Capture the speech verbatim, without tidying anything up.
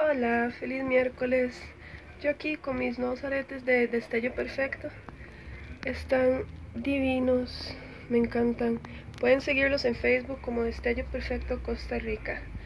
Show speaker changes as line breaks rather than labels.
Hola, feliz miércoles. Yo aquí con mis nuevos aretes de Destello Perfecto. Están divinos, me encantan. Pueden seguirlos en Facebook como Destello Perfecto Costa Rica.